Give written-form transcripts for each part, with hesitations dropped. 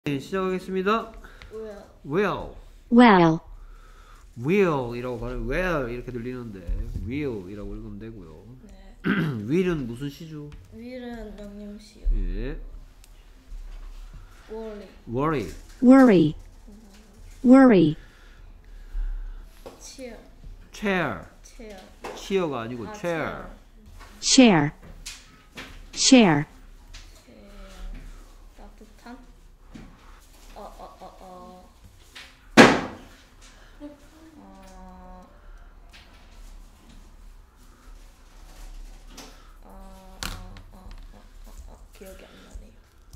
네, 시작하겠습니다. Well. Well, Will 이라고 발음, well 이렇게 들리는데 will 이라고 읽으면 되고요. 네. will은 무슨 시죠? will은 명령시요. 예. worry, worry, worry, worry, cheer, chair, cheer, cheer가 아니고 아, chair. share, share, 따뜻한, 기억이 안 나네요.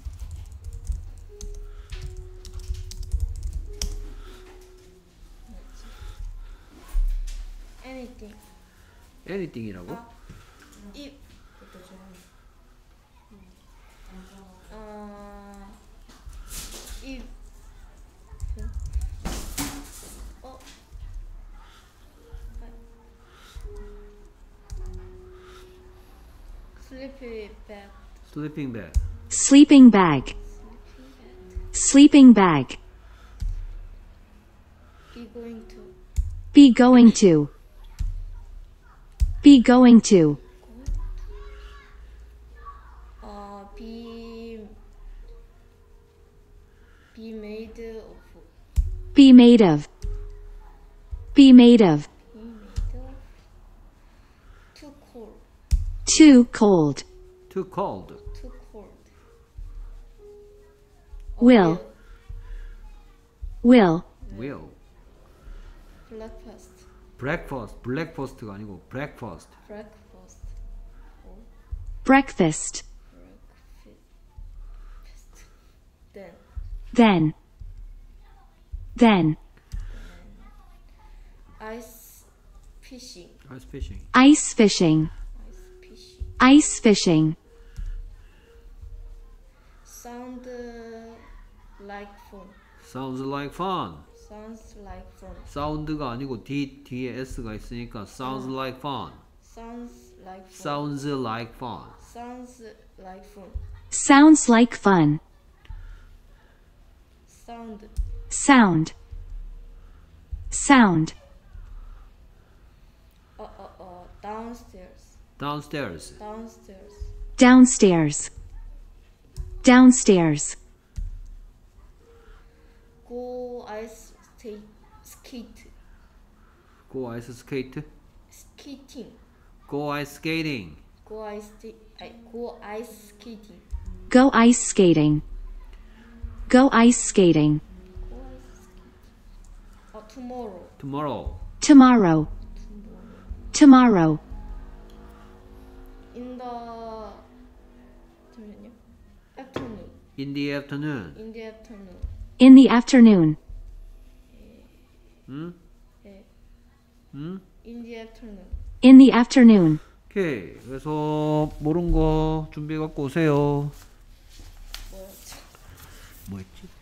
뭐지? anything. anything이라고? if if sleepy bed, sleeping bag, sleeping bag, sleeping bag, be going to, be going to, be going to, be made of, be made of, be made of, too cold, too cold, too cold, too cold, will, will, will, breakfast, breakfast가 아니고 breakfast, breakfast, breakfast, then then, ice fishing, ice fishing, ice fishing, ice fishing, ice fishing, sound like fun, sounds like fun. sounds like fun, 사운드가 아니고 뒤에 s가 있으니까 sounds like fun, sounds like fun, sounds like fun. sounds like fun, sounds like fun, sound, sound, sound, downstairs, downstairs, downstairs, downstairs, downstairs, go ice skate, go ice skate, skating, go ice skating, go ice skating, go ice skating, go ice skating, go ice skating, tomorrow, tomorrow, tomorrow, tomorrow, in the 잠시만요. afternoon, in the afternoon. in the afternoon, in the afternoon, 응? 응? in the afternoon. in the afternoon. 오케이. 그래서 모르는 거 준비해 갖고 오세요. 뭐였죠? 뭐 했지?